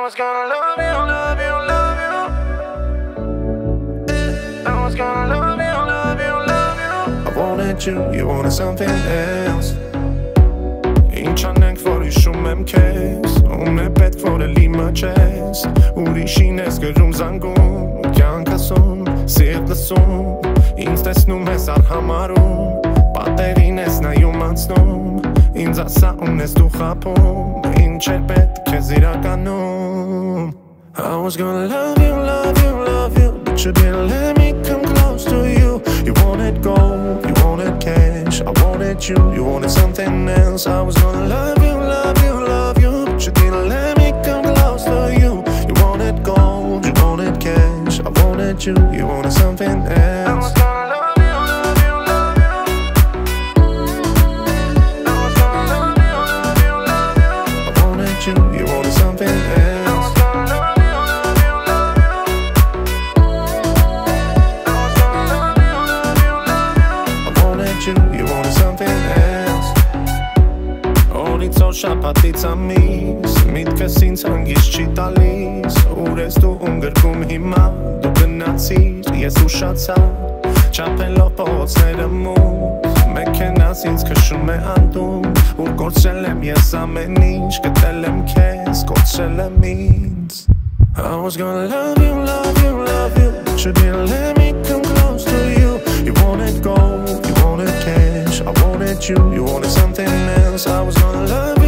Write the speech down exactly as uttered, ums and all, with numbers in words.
was gonna love you, love you, love you. I was gonna love you, love you, love you. I wanted you, you wanted something else. Ինչ անենք, որ հիշում եմ քեզ, ում է պետք, որ էլի մաչես, ուրիշին ես գրում զանգում, ու կյանք ասում, սիրտ լսում, ինձ տեսնում ես արհամարում, պատերին ես նայում անցնում, ինձ ասա ում ես դու խաբում, ինչ էր պետք քեզ իրականում. I was gonna love you, love you, love you, but you didn't let me come close to you. You wanted gold, you wanted cash, I wanted you, you wanted something else. I was gonna love you, love you, love you, but you didn't let me come close to you. You wanted gold, you wanted cash, I wanted you, you wanted something else. I was gonna love you, love you, love you. I was gonna love you, love you, love you. I wanted you, you wanted something else. I was gonna love you, love you, love you. I was gonna love you, love you, love you. I wanted you, you wanted something else. Օրից օր շաբաթից ամիս, միտքս ինձ հանգիստ չի տալիս, ուր ես դու ում գրկում հիմա, դու գնացիր, ես ուշացա, չափելով փողոցները մութ, մեքենաս ինձ քշում է անդում, ուր կորցրել եմ ես ամեն ինչ, գտել եմ քեզ, կորցրել եմ ինձ. I was gonna love you, love you, love you, but you didn't let me come close to you. You wanted gold, you wanted cash, I wanted you, you wanted something else. I was gonna love you.